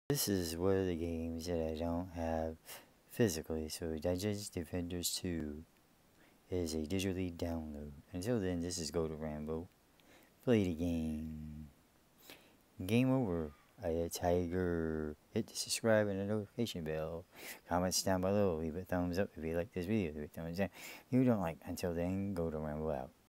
This is one of the games that I don't have physically, so Digest Defenders 2 is a digitally download. Until then, this is Go to Rambo. Play the game. Game over. I a Tiger. Hit the subscribe and the notification bell. Comments down below. Leave a thumbs up if you like this video. Leave a thumbs down. If you don't like. Until then, Go to Rambo out.